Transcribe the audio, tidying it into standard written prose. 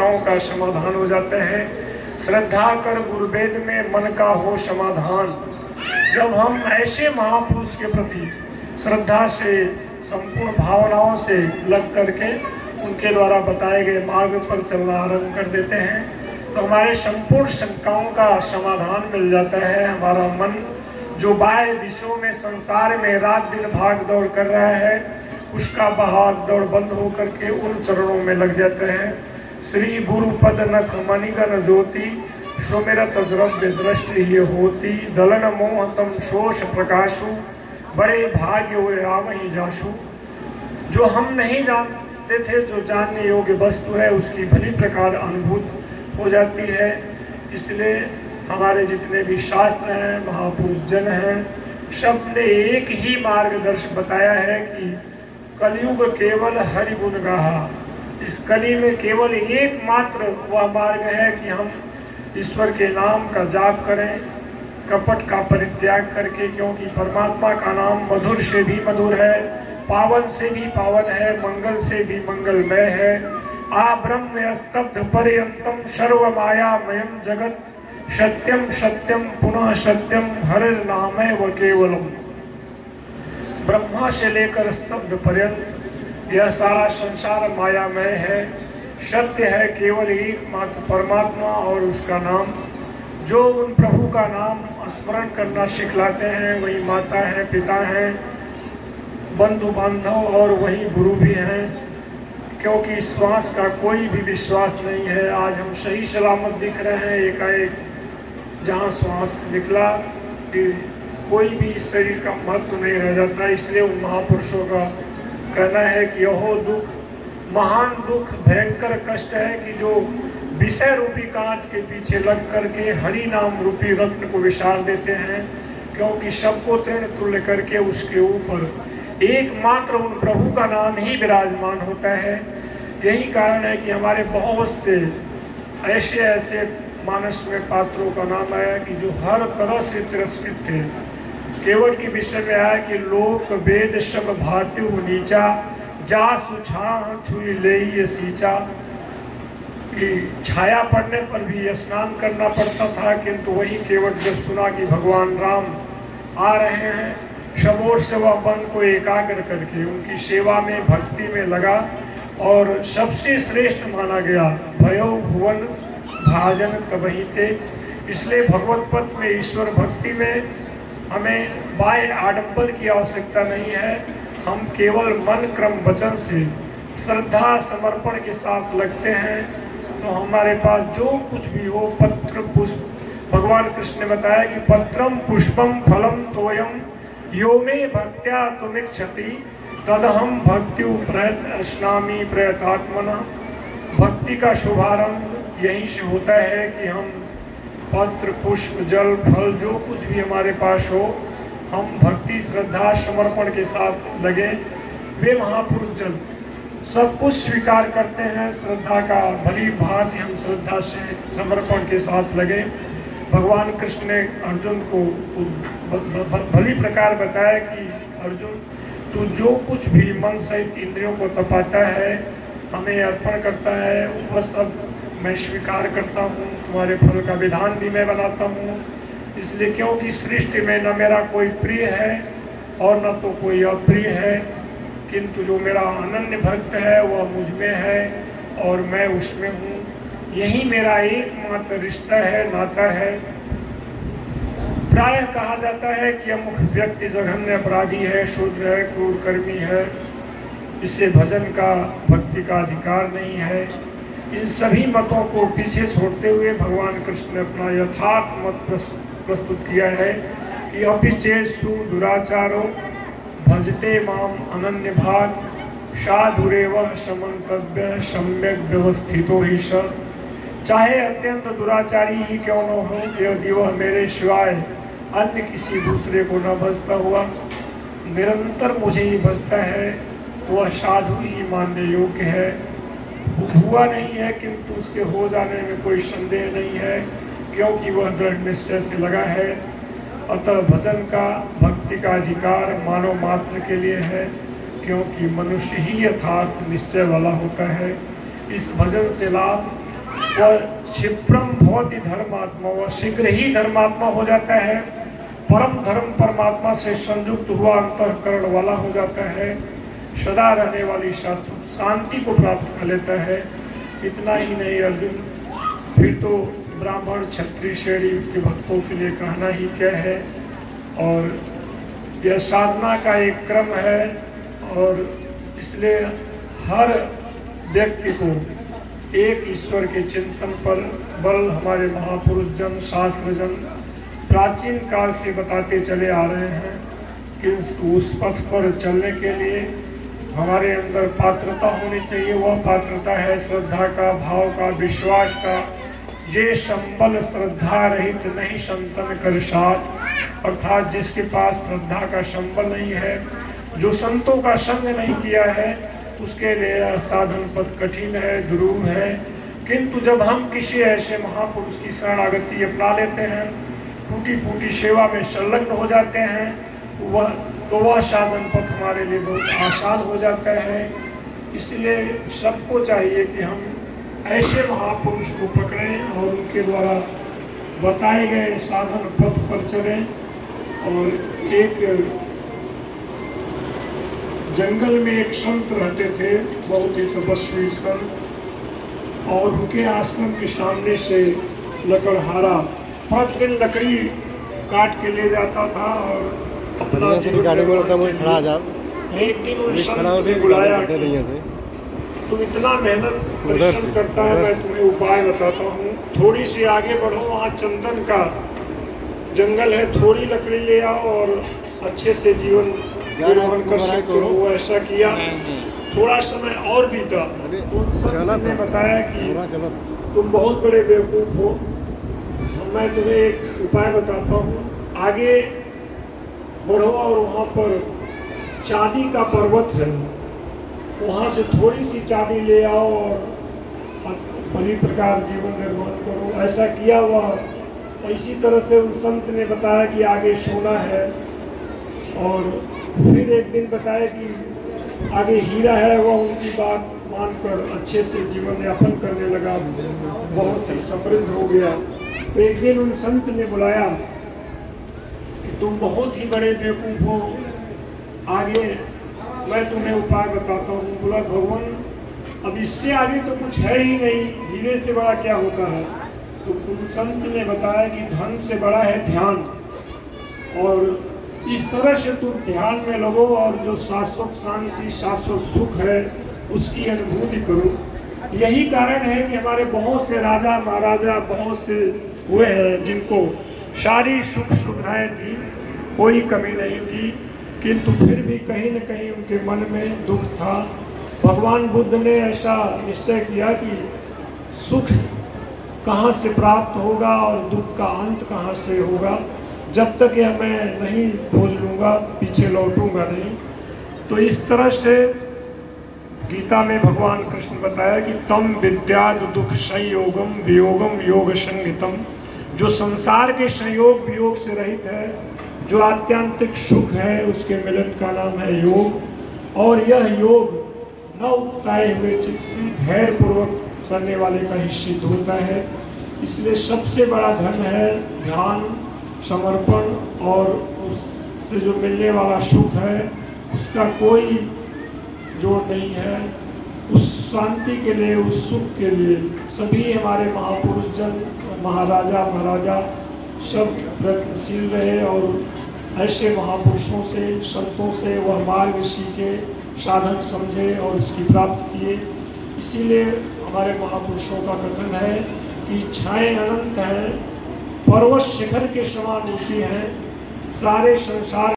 शंकाओं का समाधान हो जाते हैं। श्रद्धा कर गुरुवेद में मन का हो समाधान। जब हम ऐसे महापुरुष के प्रति श्रद्धा से, संपूर्ण भावनाओं से लग करके उनके द्वारा बताए गए मार्ग पर चलना आरंभ कर देते हैं तो हमारे संपूर्ण शंकाओं का समाधान मिल जाता है। हमारा मन जो बाह्य विश्व में, संसार में रात दिन भाग दौड़ कर रहा है, उसका भाग दौड़ बंद होकर के उन चरणों में लग जाते हैं। श्री गुरु पद नख मणिगण ज्योति, सुमिरत द्रव्य दृष्टि ये होती, दलन मोहतम शोष प्रकाशु, बड़े भाग्य हुए राम ही जाशु। जो हम नहीं जानते थे, जो जानने योग्य वस्तु है, उसकी भली प्रकार अनुभूत हो जाती है। इसलिए हमारे जितने भी शास्त्र हैं, महापुरुष जन हैं, सब ने एक ही मार्गदर्शन बताया है कि कलयुग केवल हरि गुण गाहा। इस कली में केवल एकमात्र वह मार्ग है कि हम ईश्वर के नाम का जाप करें, कपट का परित्याग करके, क्योंकि परमात्मा का नाम मधुर से भी मधुर है, पावन से भी पावन है, मंगल से भी मंगलमय है। आ ब्रह्म स्तब्ध पर्यंतम सर्व मायामयम जगत, सत्यम सत्यम पुनः सत्यम हरिर नामय व केवलम। ब्रह्मा से लेकर स्तब्ध पर्यंत यह सारा संसार मायामय है। सत्य है केवल एकमात्र परमात्मा और उसका नाम। जो उन प्रभु का नाम स्मरण करना सिखलाते हैं, वही माता है, पिता हैं, बंधु बांधव और वही गुरु भी हैं। क्योंकि श्वास का कोई भी विश्वास नहीं है। आज हम सही सलामत दिख रहे हैं, एकाएक जहाँ श्वास निकला कि कोई भी इस शरीर का महत्व नहीं रह जाता। इसलिए उन महापुरुषों का कहना है कि यहो दुख, महान दुख, भयंकर कष्ट है कि जो विषय रूपी कांच के पीछे लग करके हरि नाम रूपी रत्न को विशाल देते हैं। क्योंकि सबको तृण तुल्य करके उसके ऊपर एकमात्र उन प्रभु का नाम ही विराजमान होता है। यही कारण है कि हमारे बहुत से ऐसे ऐसे मानस में पात्रों का नाम आया कि जो हर तरह से तिरस्कृत थे। केवट के विषय में आया कि लोक वेद सब भात्यु नीचा, जा सुछा छुई ले ये सींचा। कि छाया पड़ने पर भी स्नान करना पड़ता था, किंतु वही केवट जब सुना कि भगवान राम आ रहे हैं, सब ओर से वह मन को एकाग्र करके उनकी सेवा में, भक्ति में लगा और सबसे श्रेष्ठ माना गया। भयो भुवन भाजन तबही ते। इसलिए भगवत पद में, ईश्वर भक्ति में हमें बाह्य आडंबर की आवश्यकता नहीं है। हम केवल मन क्रम वचन से श्रद्धा समर्पण के साथ लगते हैं तो हमारे पास जो कुछ भी हो, पत्र पुष्प, भगवान कृष्ण ने बताया कि पत्रम पुष्पम फलम तोयम यो मे भक्त्या तुमिच्छति तदहम भक्त्यु प्रयत्नामि प्रयतात्मना। भक्ति का शुभारंभ यहीं से होता है कि हम पत्र पुष्प जल फल जो कुछ भी हमारे पास हो, हम भक्ति श्रद्धा समर्पण के साथ लगे। वे महापुरुष जन सब कुछ स्वीकार करते हैं। श्रद्धा का भली भांति हम श्रद्धा से समर्पण के साथ लगे। भगवान कृष्ण ने अर्जुन को भली प्रकार बताया कि अर्जुन, तू जो कुछ भी मन सहित इंद्रियों को तपाता है, हमें अर्पण करता है, वह सब मैं स्वीकार करता हूँ। तुम्हारे फल का विधान भी मैं बनाता हूँ। इसलिए क्योंकि सृष्टि में न मेरा कोई प्रिय है और न तो कोई अप्रिय है, किंतु जो मेरा अनन्य भक्त है वह मुझ में है और मैं उसमें हूँ। यही मेरा एकमात्र रिश्ता है, नाता है। प्रायः कहा जाता है कि अमुक व्यक्ति जघन्य अपराधी है, शूद्र है, क्रूर कर्मी है, इसे भजन का, भक्ति का अधिकार नहीं है। इन सभी मतों को पीछे छोड़ते हुए भगवान कृष्ण ने अपना यथार्थ मत प्रस्तुत किया है कि अपिचेषु दुराचारो भजते माम अनन्य भाग, साधुरेव समन्तव्य सम्यक व्यवस्थितो ही स। चाहे अत्यंत दुराचारी ही क्यों न हो, यदि वह मेरे सिवाय अन्य किसी दूसरे को न भजता हुआ निरंतर मुझे ही भजता है, तो वह साधु ही मानने योग्य है। हुआ नहीं है किंतु उसके हो जाने में कोई संदेह नहीं है, क्योंकि वह दृढ़ निश्चय से लगा है। अतः भजन का, भक्ति का अधिकार मानव मात्र के लिए है, क्योंकि मनुष्य ही यथार्थ निश्चय वाला होता है। इस भजन से लाभ वह क्षिप्रम भवति धर्मात्मा, वह शीघ्र ही धर्मात्मा हो जाता है, परम धर्म परमात्मा से संयुक्त हुआ अंतःकरण वाला हो जाता है, सदा रहने वाली शाश्वत शांति को प्राप्त कर लेता है। इतना ही नहीं अर्जुन, फिर तो ब्राह्मण क्षत्रिय श्रेणी के भक्तों के लिए कहना ही क्या है। और यह साधना का एक क्रम है और इसलिए हर व्यक्ति को एक ईश्वर के चिंतन पर बल हमारे महापुरुष जन शास्त्र जन प्राचीन काल से बताते चले आ रहे हैं कि उस पथ पर चलने के लिए हमारे अंदर पात्रता होनी चाहिए। वह पात्रता है श्रद्धा का, भाव का, विश्वास का। ये संबल श्रद्धा रहित नहीं संतन कर साथ, अर्थात जिसके पास श्रद्धा का संबल नहीं है, जो संतों का संग नहीं किया है, उसके लिए साधन पथ कठिन है, दुरूह है। किंतु जब हम किसी ऐसे महापुरुष की शरणागति अपना लेते हैं, टूटी फूटी सेवा में संलग्न हो जाते हैं, वह साधन पथ हमारे लिए बहुत आसान हो जाता है। इसलिए सबको चाहिए कि हम ऐसे महापुरुष को पकड़ें और उनके द्वारा बताए गए साधन पथ पर चलें। और एक जंगल में एक संत रहते थे, बहुत ही तपस्वी संत, और उनके आश्रम के सामने से लकड़हारा प्रतिदिन लकड़ी काट के ले जाता था और अपना एक दिन उस संत ने बुलाया, तुम इतना मेहनत परिश्रम करता है, मैं तुम्हें उपाय बताता हूँ, थोड़ी सी आगे बढ़ो, वहाँ चंदन का जंगल है, थोड़ी लकड़ी ले आओ और अच्छे से जीवन निर्वाह कर सकते हो। वो ऐसा किया, थोड़ा समय और बीता, उन संत ने बताया कि तुम बहुत बड़े बेवकूफ हो, मैं तुम्हें एक उपाय बताता हूँ, आगे बढ़ो और वहाँ पर चांदी का पर्वत है, वहाँ से थोड़ी सी चांदी ले आओ और बड़ी प्रकार जीवन निर्माण करो। ऐसा किया वह। इसी तरह से उन संत ने बताया कि आगे सोना है, और फिर एक दिन बताया कि आगे हीरा है। वह उनकी बात मानकर अच्छे से जीवन यापन करने लगा, बहुत ही समृद्ध हो गया। तो एक दिन उन संत ने बुलाया कि तुम बहुत ही बड़े बेवकूफ हो, आगे मैं तुम्हें उपाय बताता हूँ। बोला भगवान, अब इससे आगे तो कुछ है ही नहीं, हीरे से बड़ा क्या होता है। तो संत ने बताया कि धन से बड़ा है ध्यान, और इस तरह से तुम ध्यान में लगो और जो शाश्वत शांति शाश्वत सुख है उसकी अनुभूति करो। यही कारण है कि हमारे बहुत से राजा महाराजा बहुत से हुए हैं जिनको सारी सुख सुविधाएं थी, कोई कमी नहीं थी, किंतु फिर भी कहीं न कहीं उनके मन में दुख था। भगवान बुद्ध ने ऐसा निश्चय किया कि सुख कहाँ से प्राप्त होगा और दुख का अंत कहाँ से होगा, जब तक यह मैं नहीं खोज लूँगा पीछे लौटूंगा नहीं। तो इस तरह से गीता में भगवान कृष्ण बताया कि तम विद्याद दुख संयोगम वियोगम योग संगीतम, जो संसार के संयोग वियोग से रहित है, जो आत्यांतिक सुख है, उसके मिलन का नाम है योग। और यह योग न उकताए हुए चित्त से धैर्य पूर्वक करने वाले का ही सिद्ध होता है। इसलिए सबसे बड़ा धन है ध्यान, समर्पण, और उससे जो मिलने वाला सुख है उसका कोई जोड़ नहीं है। उस शांति के लिए, उस सुख के लिए सभी हमारे महापुरुष जन, महाराजा महाराजा सब प्रयत्नशील रहे और ऐसे महापुरुषों से, संतों से वह मार्ग सीखे, साधन समझे और उसकी प्राप्ति किए। इसीलिए हमारे महापुरुषों का कथन है कि इच्छाएं अनंत हैं, पर्वत शिखर के समान ऊंची हैं, सारे संसार